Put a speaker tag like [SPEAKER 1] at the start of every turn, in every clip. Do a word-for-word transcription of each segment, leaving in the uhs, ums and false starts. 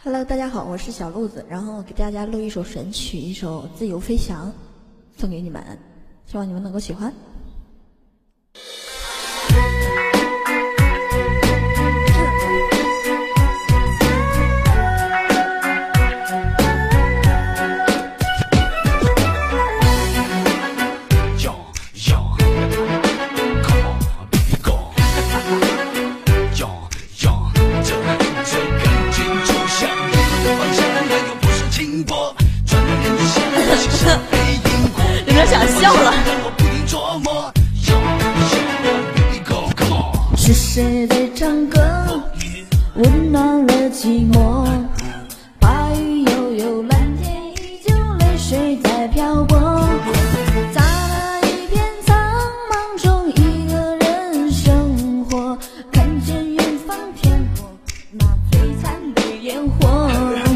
[SPEAKER 1] Hello， 大家好，我是小鹿子，然后给大家录一首神曲，一首《自由飞翔》，送给你们，希望你们能够喜欢。
[SPEAKER 2] 有点想笑了。
[SPEAKER 1] 是谁在唱歌，温暖了寂寞？白云悠悠，蓝天依旧，泪水在漂泊。在那一片苍茫中，一个人生活，看见远方天国那璀璨的烟火。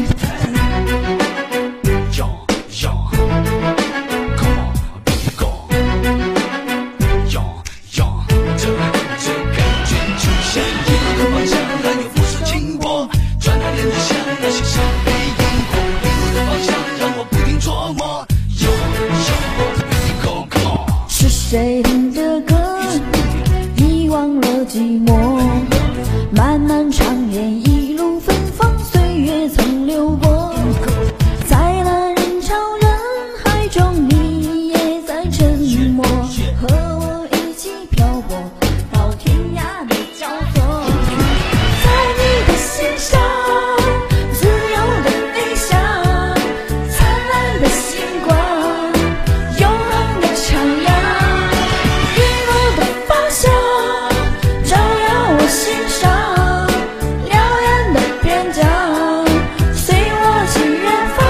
[SPEAKER 1] 是谁听着歌，遗忘了寂寞？漫漫长夜，一路芬芳，岁月曾流过。在那人潮人海中，你也在沉默，和我一起漂泊到天涯的交错。在你的心上，自由的飞翔，灿烂的星光，永恒的徜徉。日落的方向，照耀我心上，辽远的边疆，随我去远方。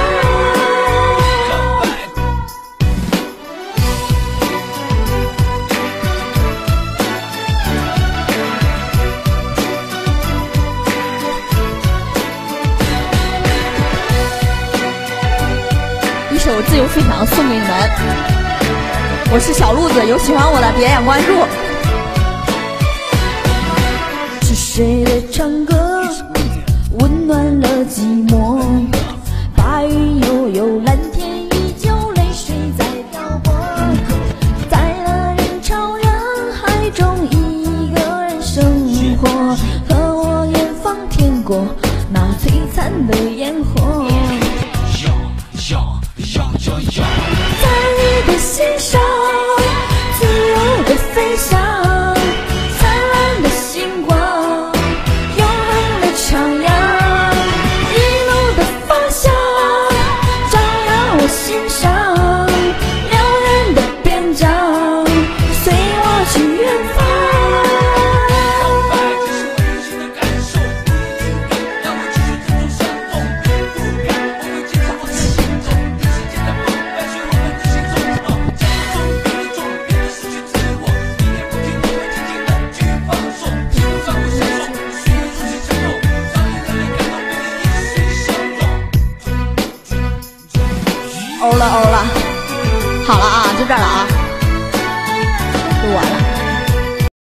[SPEAKER 2] 一首《自由飞翔》送给你们，我是小鹿子，有喜欢我的点点关注。
[SPEAKER 1] 是谁在唱歌，温暖了寂寞？白云悠悠，蓝天依旧，泪水在漂泊。在那人潮人海中，一个人生活，和我远方天国那璀璨的烟火。在你的心上，自由的飞翔，灿烂的星光，永恒的徜徉。一路的方向，照耀我心上，辽远的边疆，随我去远方。
[SPEAKER 2] 欧了欧了，好了啊，就这儿了啊。